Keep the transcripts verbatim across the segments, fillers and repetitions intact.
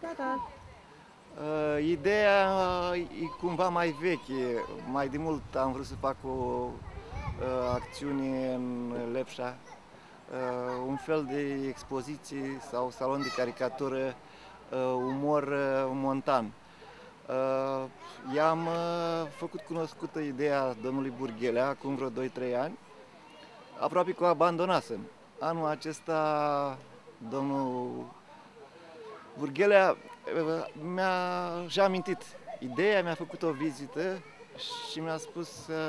Da, da. Uh, ideea uh, e cumva mai veche. Mai de mult am vrut să fac o uh, acțiune în Lepșa, uh, un fel de expoziție sau salon de caricatură, uh, umor uh, montan. Uh, I-am uh, făcut cunoscută ideea domnului Burghelea acum vreo doi trei ani, aproape că o abandonasem. Anul acesta domnul Burghelea mi-a și-a amintit ideea, mi-a făcut o vizită și mi-a spus să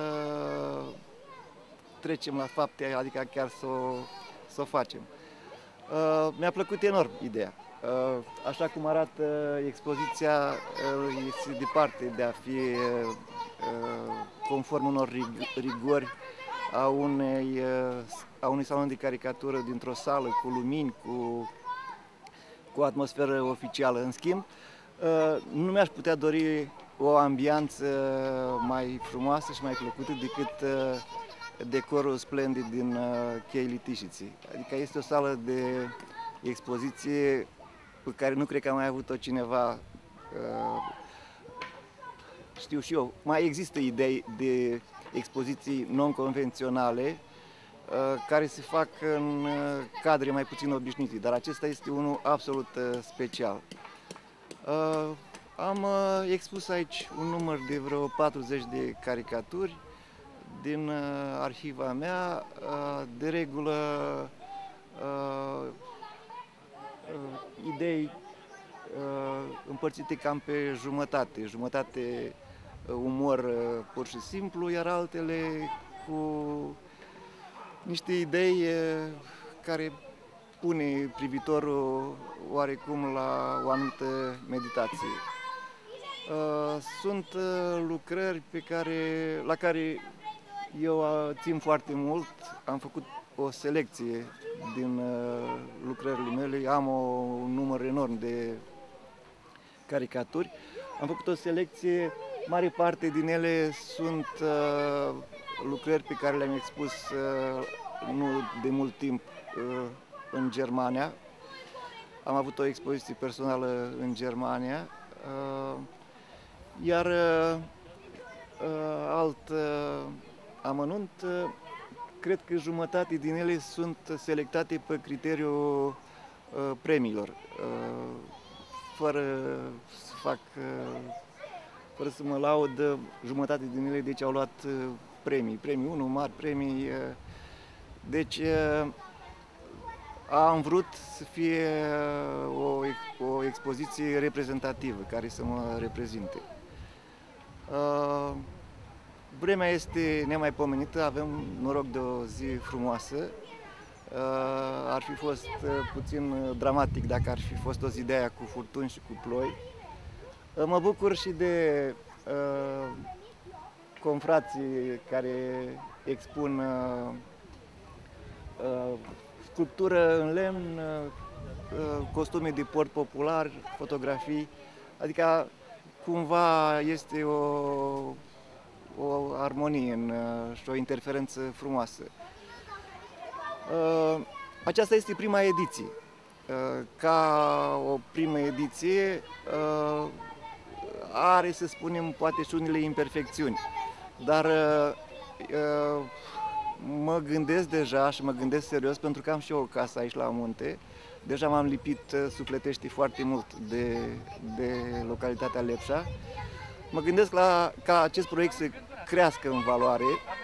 trecem la fapte, adică chiar să o, să o facem. Uh, mi-a plăcut enorm ideea. Uh, așa cum arată expoziția, uh, este departe de a fi uh, conform unor rigori a, unei, uh, a unui salon de caricatură dintr-o sală cu lumini, cu cu o atmosferă oficială. În schimb, nu mi-aș putea dori o ambianță mai frumoasă și mai plăcută decât decorul splendid din Cheii Litișiței. Adică este o sală de expoziție pe care nu cred că a mai avut-o cineva. Știu și eu, mai există idei de expoziții non-convenționale care se fac în cadre mai puțin obișnuite, dar acesta este unul absolut special. Am expus aici un număr de vreo patruzeci de caricaturi din arhiva mea, de regulă idei împărțite cam pe jumătate, jumătate umor pur și simplu, iar altele cu niște idei care pune privitorul oarecum la o anumită meditație. Sunt lucrări pe care, la care eu țin foarte mult. Am făcut o selecție din lucrările mele, am un număr enorm de caricaturi. Am făcut o selecție, mare parte din ele sunt lucrări pe care le-am expus nu de mult timp în Germania. Am avut o expoziție personală în Germania, iar alt amănunt, cred că jumătate din ele sunt selectate pe criteriul premiilor, fără să fac, fără să mă laud, jumătate din ele deci au luat premii, premii unu, mari premii. Deci am vrut să fie o, o expoziție reprezentativă, care să mă reprezinte. Vremea este nemaipomenită, avem noroc de o zi frumoasă. Ar fi fost puțin dramatic dacă ar fi fost o zi de aia cu furtuni și cu ploi. Mă bucur și de confrații care expun uh, uh, sculptură în lemn, uh, costume de port popular, fotografii, adică cumva este o, o armonie în, uh, și o interferență frumoasă. Uh, aceasta este prima ediție. Uh, ca o primă ediție uh, are, să spunem, poate și unele imperfecțiuni. Dar uh, mă gândesc deja și mă gândesc serios, pentru că am și eu o casă aici la munte. Deja m-am lipit sufletește foarte mult de, de localitatea Lepșa. Mă gândesc la, ca acest proiect să crească în valoare,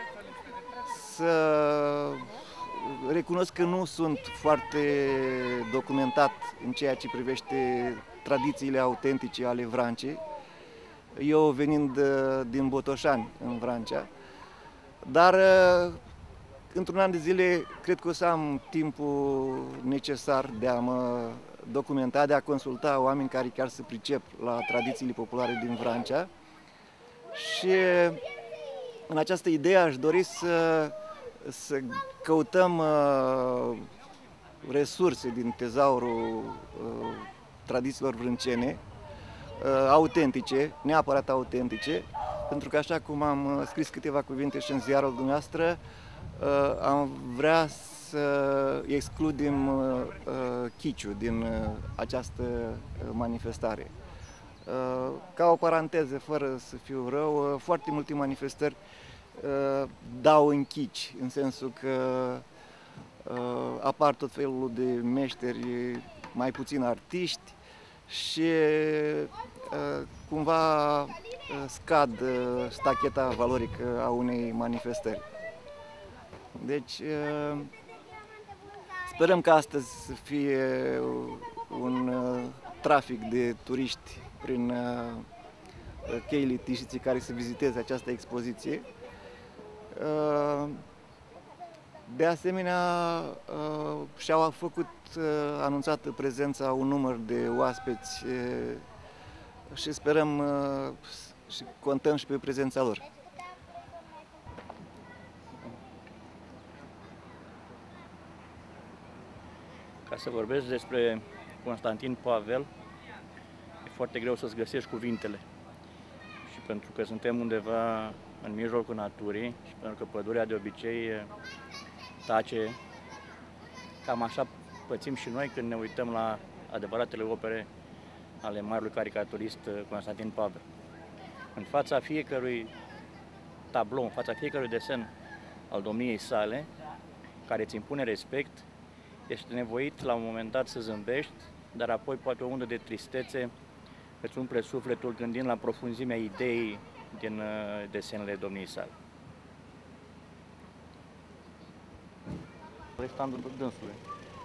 să recunosc că nu sunt foarte documentat în ceea ce privește tradițiile autentice ale Vrancei. Eu venind din Botoșani, în Vrancea, dar într-un an de zile cred că o să am timpul necesar de a mă documenta, de a consulta oameni care chiar se pricep la tradițiile populare din Vrancea. Și în această idee aș dori să, să căutăm uh, resurse din tezaurul uh, tradițiilor vrâncene, autentice, neapărat autentice, pentru că așa cum am scris câteva cuvinte și în ziarul dumneavoastră, am vrea să excludem uh, chiciul din uh, această manifestare. Uh, ca o paranteză, fără să fiu rău, uh, foarte multe manifestări uh, dau în chici, în sensul că uh, apar tot felul de meșteri, mai puțin artiști și uh, cumva uh, scad uh, stacheta valorică a unei manifestări. Deci uh, sperăm că astăzi să fie un uh, trafic de turiști prin uh, cheile Tișiții care să viziteze această expoziție. Uh, de asemenea, uh, și-au făcut uh, anunțată prezența un număr de oaspeți uh, și sperăm uh, și contăm și pe prezența lor. Ca să vorbesc despre Constantin Pavel, e foarte greu să-ți găsești cuvintele. Și pentru că suntem undeva în mijlocul naturii și pentru că pădurea de obicei tace, cam așa pățim și noi când ne uităm la adevăratele opere ale marelui caricaturist Constantin Pavel. În fața fiecărui tablou, în fața fiecărui desen al domniei sale, care îți impune respect, ești nevoit la un moment dat să zâmbești, dar apoi poate o undă de tristețe îți umple sufletul gândind la profunzimea ideii din desenele domniei sale. Standul dânsului.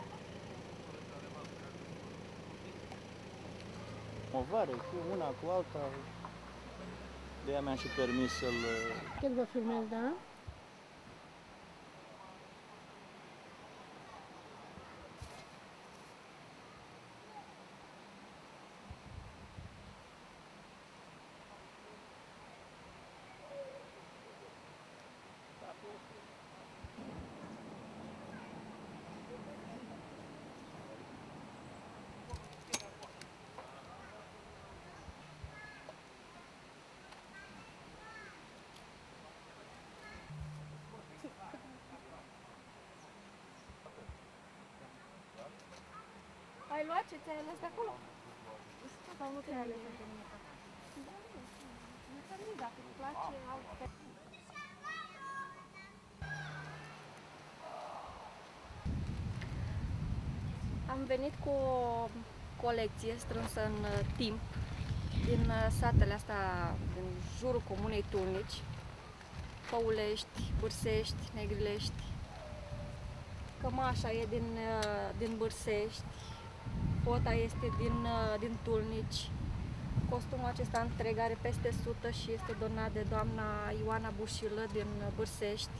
O vară cu una, cu alta, de aia mi-am și permis să-l... Cât vă filmez, da? Ai luat ce ți-ai ales de acolo? Sau nu ți-ai ales? Nu, dacă îți place altfel. Am venit cu o colecție strânsă în timp din satele astea, din jurul comunei Tulnici, Păulești, Bârsești, Negrilești. Cămașa e din, din Bârsești, fota este din, din Tulnici. Costumul acesta întreg are peste o sută și este donat de doamna Ioana Bușilă din Bârsești.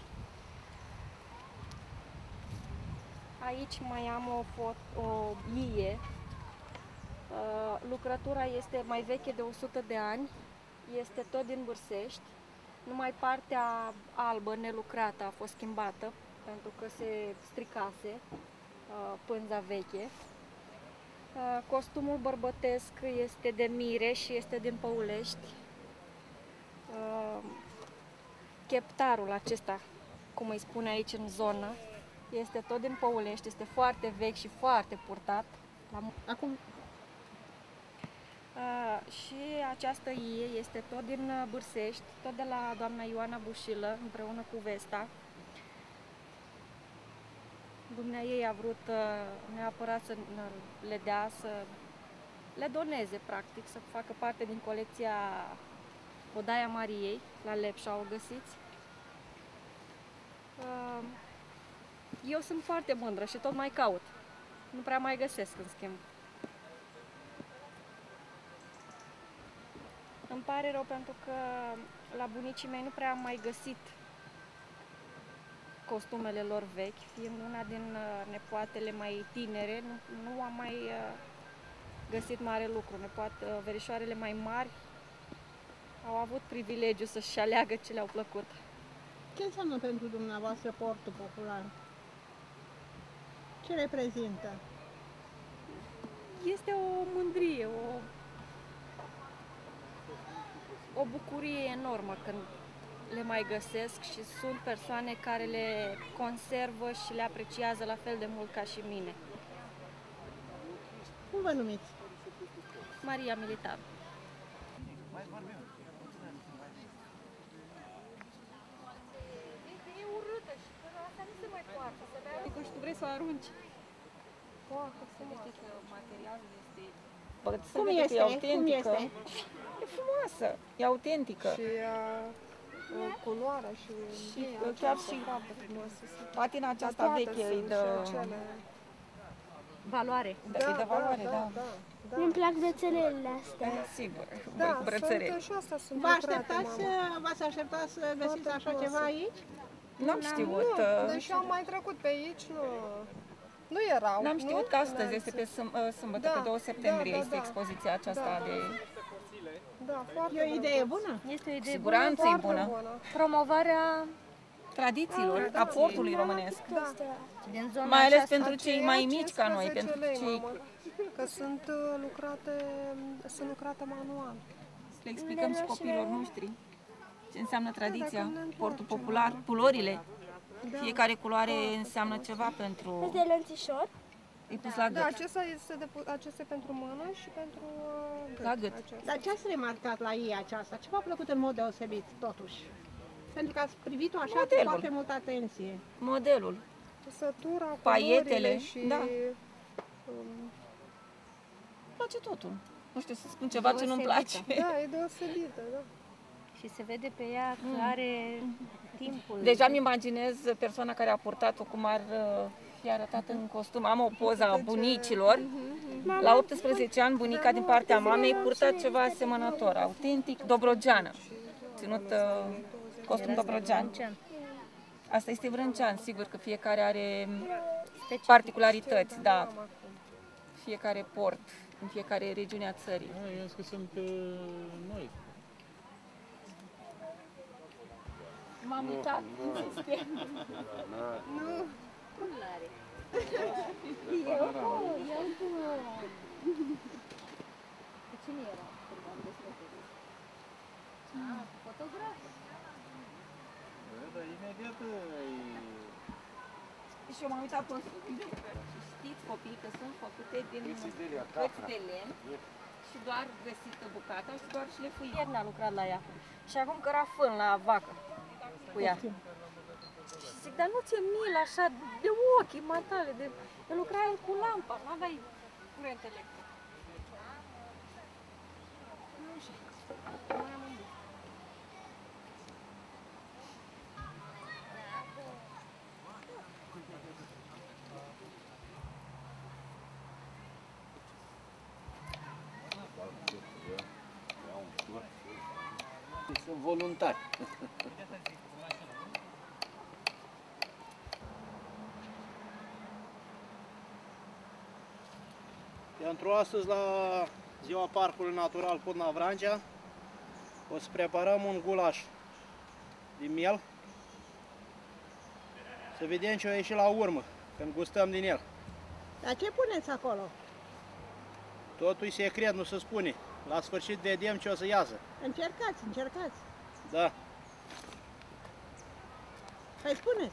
Aici mai am o, fot, o ie. Lucrătura este mai veche de o sută de ani, este tot din Bârsești. Numai partea albă, nelucrată, a fost schimbată pentru că se stricase pânza veche. Costumul bărbătesc este de Mire și este din Păulești. Cheptarul acesta, cum îi spune aici în zonă, este tot din Păulești, este foarte vechi și foarte purtat. Acum. Și această ie este tot din Bârsești, tot de la doamna Ioana Bușilă, împreună cu Vesta. Dumnea ei a vrut neapărat să le dea, să le doneze, practic, să facă parte din colecția Odaia Mariei, la Lepșa o găsiți. Eu sunt foarte mândră și tot mai caut. Nu prea mai găsesc, în schimb. Îmi pare rău pentru că la bunicii mei nu prea am mai găsit costumele lor vechi, fiind una din nepoatele mai tinere, nu, nu am mai găsit mare lucru. Nepoate, verișoarele mai mari au avut privilegiu să-și aleagă ce le-au plăcut. Ce înseamnă pentru dumneavoastră portul popular? Ce reprezintă? Este o mândrie, o, o bucurie enormă când le mai găsesc și sunt persoane care le conservă și le apreciază la fel de mult ca și mine. Cum vă numiți? Maria Militar. E urâtă și că asta nu se mai poartă. Adică și tu vrei să o arunci. Poate, să știi că materialul este... Cum este? E autentică. Cum este? E frumoasă, e autentică. Și uh, culoarea și, Și chiar și patina aceasta veche îi dă, Valoare. da, îi dă valoare, da. da, da. Îmi plac brățelele astea. Sigur, voi Da, cu brățăre. sunt, și astea sunt Vă lucrate, așteptați, mama. v-ați așteptat să găsiți Foarte așa frumoasă. ceva aici? N-am știut, Nu, uh, deși am mai trecut pe aici, nu, nu erau. n-am nu? știut că astăzi Când este am pe zis. sâm- uh, sâmbătă, Da, pe doi septembrie, da, da, este da. expoziția aceasta Da. de Da, foarte E o idee bună? Este o idee siguranță, e foarte bună, bună. Promovarea tradițiilor, a portului românesc. Da. din zona Mai ales aceasta. pentru cei mai mici ca noi, cincisprezece pentru lei, cei... mamă, că sunt uh, lucrate, sunt lucrate manual. Să le explicăm și copiilor noștri ce înseamnă tradiția, dacă ne portul întoarcem. popular, culorile. Fiecare culoare înseamnă ceva pentru... Este lănțișor? E pus la Da, gât. acesta este, de, acesta e pentru mână și pentru uh, gât. La gât. Acesta. Dar ce ați remarcat la ei aceasta? Ce v-a plăcut în mod deosebit, totuși? Pentru că ați privit-o așa cu Modelul. foarte multă atenție. Modelul. Sătura, Paietele, culorile și... da. Um, Îmi place totul. Nu știu să spun ceva ce nu-mi place. da, e deosebită, da. Și se vede pe ea că are timpul. Deja îmi imaginez persoana care a purtat-o cum ar uh, fi arătat în costum. Am o poză a bunicilor. La optsprezece ani, bunica din partea mamei purta ceva asemănător, autentic, dobrogeană. Ținut uh, costum dobrogean. Asta este vrâncean, sigur că fiecare are particularități, da. Fiecare port, în fiecare regiune a țării. Eu zic că sunt uh, noi. M-am uitat. Dar imediat ai... Și eu m-am uitat pe știți copii că sunt făcute din cărți de lemn și doar găsită bucata și doar și le fui. Ieri n-a lucrat la ea. Și acum că era fân la vacă cu ea. Și zic, dar nu ți-e milă așa de ochii matale, de... Că lucrai cu lampa, nu aveai curent electric. Nu știu. Mai am un duc. Sunt voluntari. Pentru astăzi, la ziua Parcului Natural Putna Vrancea, o să preparăm un gulaș din miel. Să vedem ce o ieși la urmă, când gustăm din el. Dar ce puneți acolo? Totul e secret, nu se spune. La sfârșit vedem ce o să iasă. Încercați, încercați. Da. Hai spuneți.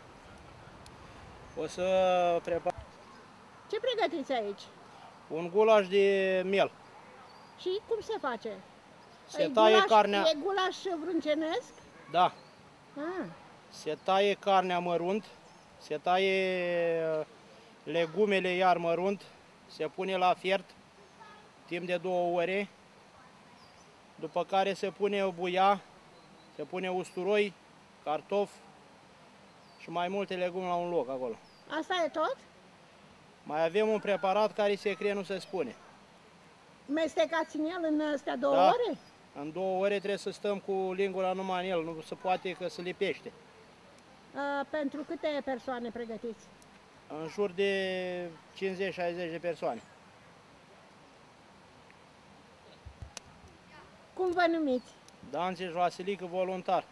O să prepar Ce pregătiți aici? un gulaș de miel. Și cum se face? Se E taie gulaș, carnea. E gulaș vrâncenesc? Da. Ah. Se taie carnea mărunt, se taie legumele iar mărunt, se pune la fiert timp de două ore, după care se pune buia, se pune usturoi, cartofi și mai multe legume la un loc acolo. Asta e tot? Mai avem un preparat care secret nu se spune. Mestecați în el în astea două Da. ore? În două ore trebuie să stăm cu lingura numai în el, nu se poate că se lipește. Uh, pentru câte persoane pregătiți? În jur de cincizeci șaizeci de persoane. Cum vă numiți? Danțeș Vasilică, voluntar.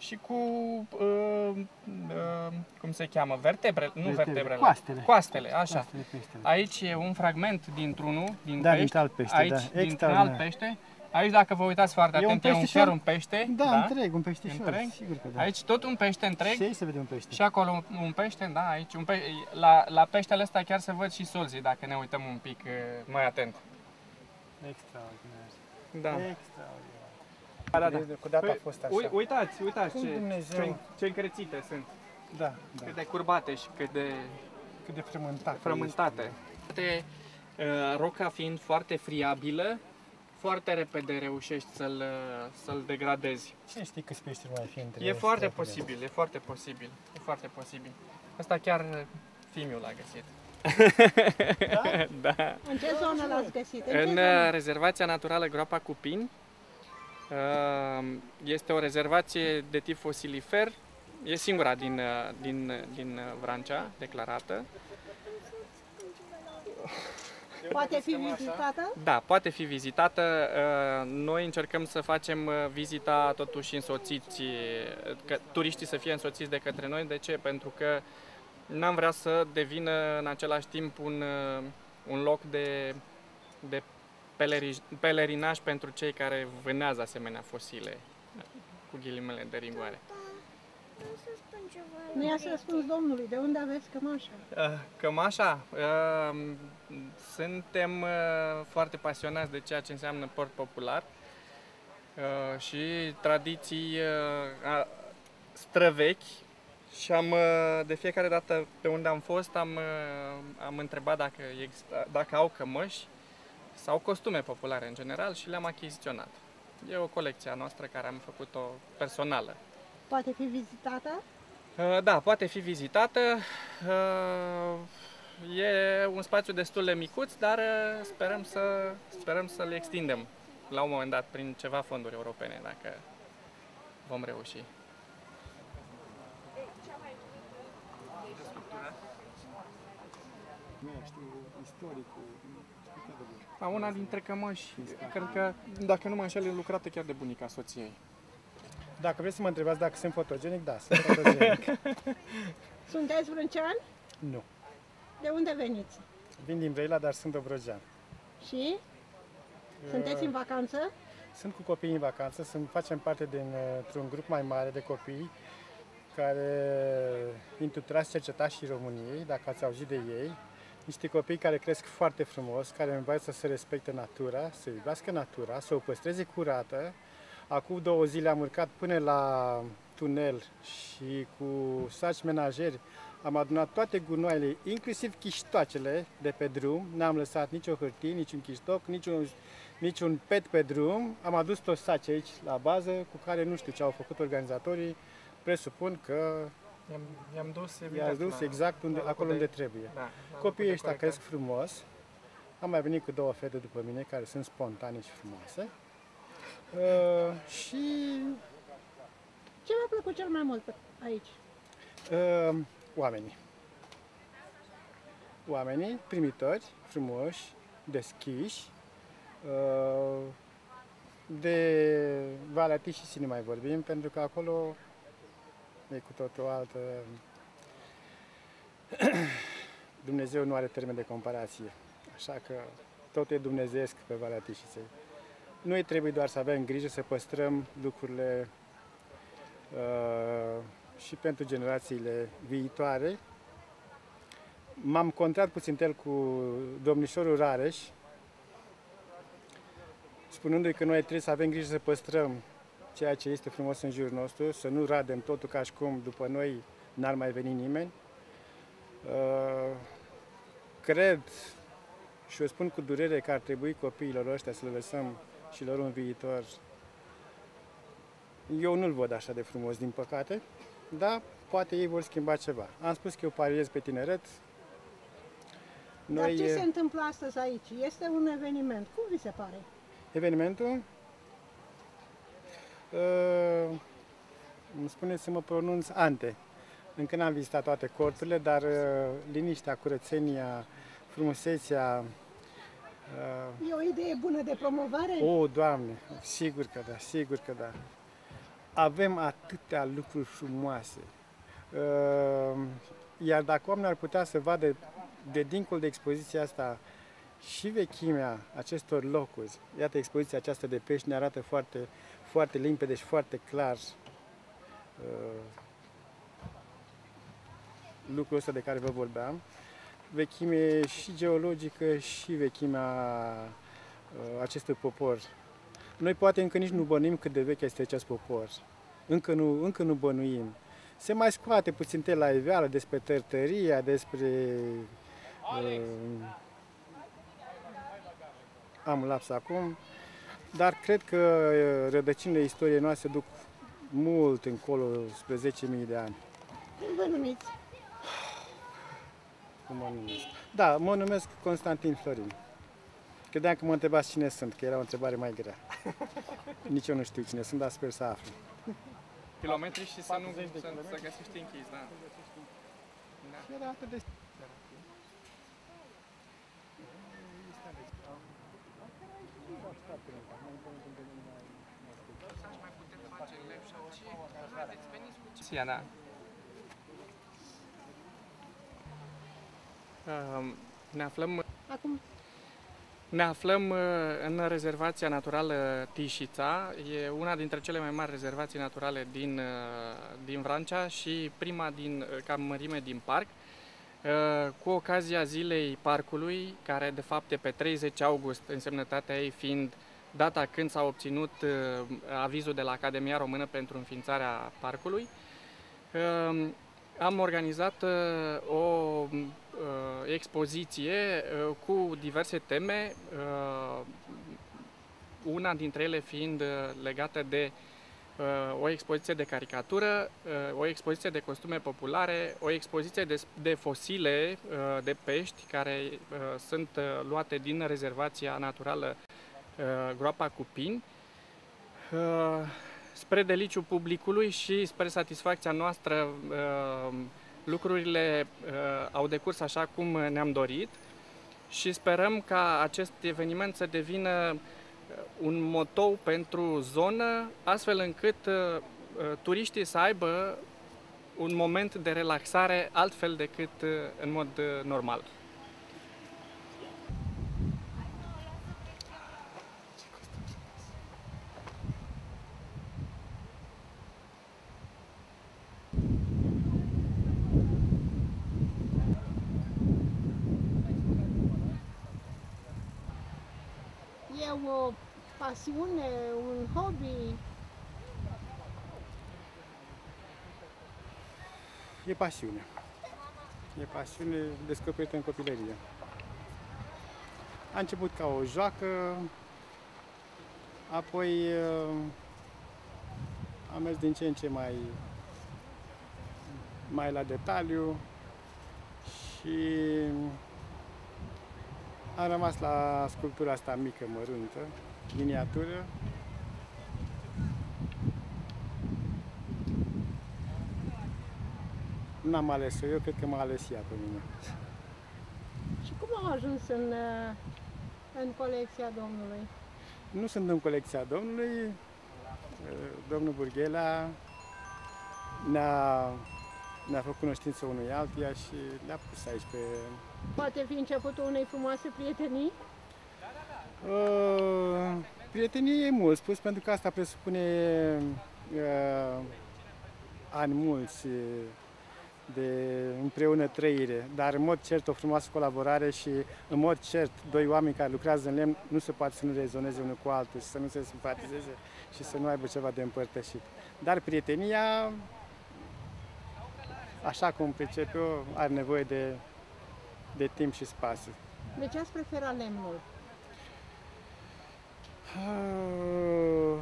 și cu, uh, uh, cum se cheamă, vertebre, nu vertebrele, coastele. Coastele, așa. Coastele peștelor. Aici e un fragment dintr-unul, din da, pești, dintr alt pește, aici, da. dintr-un alt pește. Aici, dacă vă uitați foarte e atent, un e un chiar un pește. Da, da, întreg, un peștișor, întreg. sigur că da. Aici tot un pește întreg. Și aici se vede un pește. Și acolo un, un pește, da, aici un pește. La, la peștele ăsta chiar se văd și sulzii, dacă ne uităm un pic mai atent. Extraordinar. Da. Extraordinar. Da, da, da. Cu data păi, a fost așa. Ui, uitați, uitați Cum ce, Dumnezeu. ce, ce încrețite sunt. Da, da. Cât de curbate și cât de, cât de frământate. frământate. Este. Uh, roca fiind foarte friabilă, foarte repede reușești să-l să-l degradezi. Și știi câți peșteri mai fi între E foarte posibil, e foarte posibil, e foarte posibil. Asta chiar fiul l-a găsit. Da? Da. În ce zonă l-ați găsit? În, în zonă? rezervația naturală Groapa Cupini. Este o rezervație de tip fosilifer. E singura din, din, din Vrancea declarată. Poate fi vizitată? Da, poate fi vizitată. Noi încercăm să facem vizita totuși însoțiți, că turiștii să fie însoțiți de către noi. De ce? Pentru că n-am vrea să devină în același timp un, un loc de, de pelerinaj pentru cei care vânează asemenea fosile, cu ghilimele de rigoare. Nu i-ați răspuns domnului, de unde aveți cămașa? Cămașa? Suntem foarte pasionați de ceea ce înseamnă port popular și tradiții străvechi și am, de fiecare dată pe unde am fost am, am întrebat dacă, exista, dacă au cămăși sau costume populare în general și le-am achiziționat. E o colecție a noastră care am făcut-o personală. Poate fi vizitată? Da, poate fi vizitată. E un spațiu destul de micuț, dar sperăm să sperăm să le extindem la un moment dat prin ceva fonduri europene, dacă vom reuși. A, una dintre cămăși, cred că, dacă nu mă înșel, e lucrată chiar de bunica soției. Dacă vreți să mă întrebați dacă sunt fotogenic, da, sunt fotogenic. Sunteți vrânceani? Nu. De unde veniți? Vin din Brăila, dar sunt dobrogean. Și? Sunteți în vacanță? Sunt cu copiii în vacanță, sunt, facem parte dintr-un grup mai mare de copii care intitulați Cercetașii României, dacă ați auzit de ei. Niște copii care cresc foarte frumos, care învață să respecte natura, să iubească natura, să o păstreze curată. Acum două zile am urcat până la tunel și cu saci menajeri am adunat toate gunoaiele, inclusiv chiștoacele de pe drum. N-am lăsat nicio hârtie, niciun chiștoc, niciun, niciun pet pe drum. Am adus toți saci aici la bază, cu care nu știu ce au făcut organizatorii. Presupun că i-am dus, i-am dus la, exact unde, acolo de, unde trebuie. Da, copiii ăștia cresc frumos. Am mai venit cu două fete după mine, care sunt spontane și frumoase. Uh, și... Ce v-a plăcut cel mai mult aici? Uh, oamenii. Oamenii primitori, frumoși, deschiși. Uh, de Valea Tișii și nu mai vorbim, pentru că acolo e cu totul altă... Dumnezeu nu are termen de comparație, așa că tot e dumnezeiesc pe Valea Tișiței. Noi trebuie doar să avem grijă să păstrăm lucrurile uh, și pentru generațiile viitoare. M-am contrat puțin el cu domnișorul Rareș, spunându-i că noi trebuie să avem grijă să păstrăm ceea ce este frumos în jurul nostru, să nu radem totul ca și cum după noi n-ar mai veni nimeni. Uh, cred și o spun cu durere că ar trebui copiilor ăștia să le lăsăm și lor un viitor. Eu nu-l văd așa de frumos, din păcate, dar poate ei vor schimba ceva. Am spus că eu pariez pe tineret. Dar Noi... ce se întâmplă astăzi aici? Este un eveniment. Cum vi se pare? Evenimentul? Uh, îmi spune să mă pronunț ante. Încă n-am vizitat toate corturile, dar uh, liniștea, curățenia, frumusețea... Uh, e o idee bună de promovare? O, Doamne, sigur că da, sigur că da. avem atâtea lucruri frumoase. Iar dacă oamenii ar putea să vadă de dincolo de expoziția asta și vechimea acestor locuri, iată expoziția aceasta de pești ne arată foarte, foarte limpede și foarte clar lucrul ăsta de care vă vorbeam, vechime și geologică și vechimea acestui popor. Noi poate încă nici nu bănuim cât de vechi este acest popor. Încă nu, încă nu bănuim. Se mai scoate puțin tel la iveală despre Tărtăria, despre... Uh, am laps acum, dar cred că rădăcinile istoriei noastre duc mult încolo, spre zece mii de ani. Cum vă numiți? Cum mă numesc? Da, mă numesc Constantin Florin. Credeam că mă întrebați cine sunt, că era o întrebare mai grea. Nici eu nu știu cine sunt, dar sper să aflu. Kilometri și să nu să, să găsești închis, da. Da. Era atât de... Da. Ne aflăm Acum. Ne aflăm în rezervația naturală Tișița. E una dintre cele mai mari rezervații naturale din, din Vrancea și prima din, ca mărime din parc. Cu ocazia zilei parcului, care de fapt e pe treizeci august, însemnătatea ei fiind data când s-a obținut avizul de la Academia Română pentru înființarea parcului, am organizat o expoziție cu diverse teme, una dintre ele fiind legată de o expoziție de caricatură, o expoziție de costume populare, o expoziție de, de fosile de pești care sunt luate din rezervația naturală Groapa Cupini, spre deliciul publicului și spre satisfacția noastră. Lucrurile au decurs așa cum ne-am dorit și sperăm ca acest eveniment să devină un motou pentru zonă, astfel încât turiștii să aibă un moment de relaxare altfel decât în mod normal. E o pasiune, un hobby? E pasiune. E pasiune descoperită în copilărie. A început ca o joacă, apoi a mers din ce în ce mai, mai la detaliu și am rămas la sculptura asta mică, măruntă, miniatură. N-am ales-o eu, cred că m-a ales ea pe mine. Și cum au ajuns în, în colecția domnului? Nu sunt în colecția domnului. Domnul Burghela ne-a ne-a făcut cunoștință unui altuia și le-a pus aici pe... Poate fi începutul unei frumoase prietenii? Uh, prietenie e mult spus, pentru că asta presupune uh, ani mulți de împreună trăire, dar în mod cert o frumoasă colaborare și în mod cert doi oameni care lucrează în lemn nu se poate să nu rezoneze unul cu altul și să nu se simpatizeze și să nu aibă ceva de împărtășit. Dar prietenia, așa cum pricep eu, are nevoie de, de timp și spațiu. De ce ați preferat lemnul? Uh,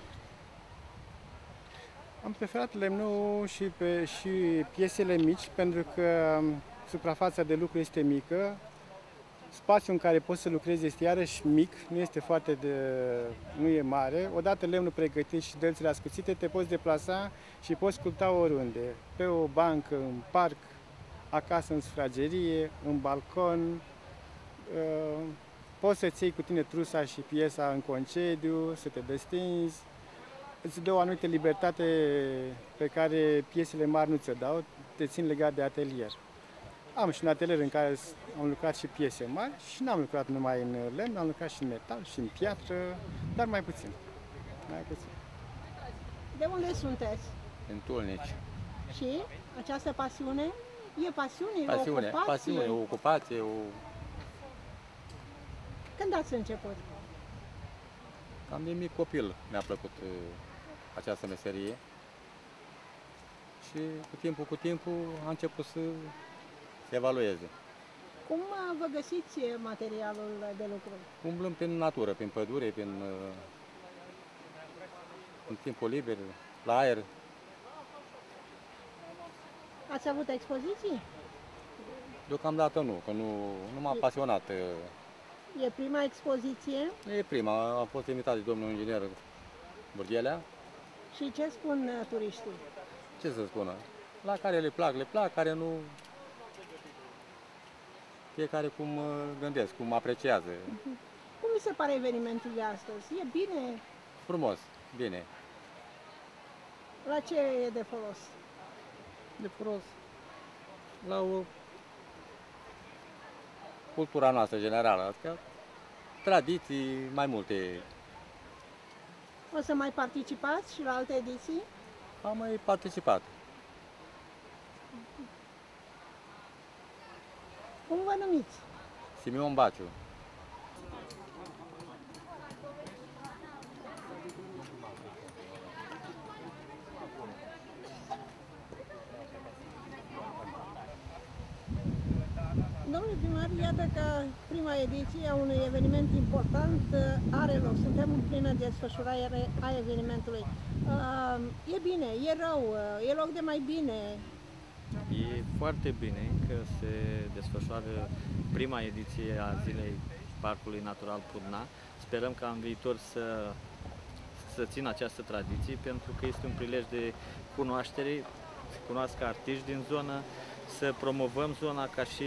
am preferat lemnul și, pe, și piesele mici, pentru că suprafața de lucru este mică, spațiul în care poți să lucrezi este iarăși mic, nu este foarte de, nu e mare. Odată lemnul pregătit și dălțile ascuțite, te poți deplasa și poți sculpta oriunde, pe o bancă, în parc, acasă în sufragerie, în balcon. Poți să-ți iei cu tine trusa și piesa în concediu, să te destinzi. îți dă o anumită libertate pe care piesele mari nu ți-o dau, te țin legat de atelier. Am și un atelier în care am lucrat și piese mari și n-am lucrat numai în lemn, am lucrat și în metal și în piatră, dar mai puțin. Mai puțin. De unde sunteți? În Tulnici. Și această pasiune? E pasiune, Pasiune, o ocupație? pasiune, o ocupație, o... Când ați început? Cam de mic copil mi-a plăcut uh, această meserie și cu timpul, cu timpul a început să se evalueze. Cum vă găsiți materialul de lucru? Umblăm prin natură, prin pădure, prin, uh, în timpul liber, la aer. Ați avut expoziții? Deocamdată nu, că nu, nu m-a pasionat. E prima expoziție? E prima, am fost invitat de domnul inginer Burghelea. Și ce spun turiștii? Ce să spună? La care le plac, le plac, care nu... Fiecare cum gândesc, cum apreciază. Cum vi se pare evenimentul de astăzi? E bine? Frumos, bine. La ce e de folos? De folos la o cultura noastră generală, adică tradiții mai multe. O să mai participați și la alte ediții? Am mai participat. Cum vă numiți? Simion Baciu. Domnule primar, iată că prima ediție a unui eveniment important are loc. Suntem în plină desfășurare a evenimentului. E bine, e rău, e loc de mai bine. E foarte bine că se desfășoară prima ediție a Zilei Parcului Natural Prudna. Sperăm ca în viitor să, să țină această tradiție, pentru că este un prilej de cunoaștere, să cunoască artiști din zonă, să promovăm zona ca și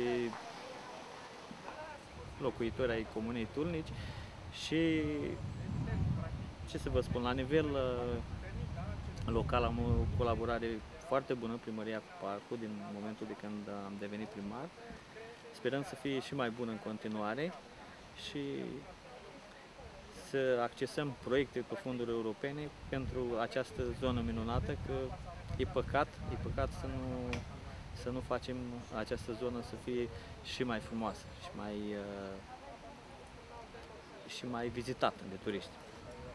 locuitori ai Comunei Tulnici și, ce să vă spun, la nivel local am o colaborare foarte bună, Primăria cu Parcul, din momentul de când am devenit primar. Sperăm să fie și mai bună în continuare și să accesăm proiecte pe fonduri europene pentru această zonă minunată, că e păcat, e păcat să nu, să nu facem această zonă să fie și mai frumoasă și mai, uh, și mai vizitată de turiști.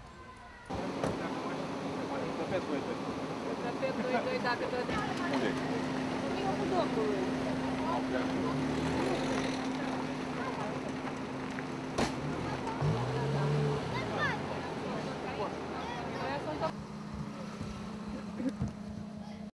Pe doi doi, dacă tot...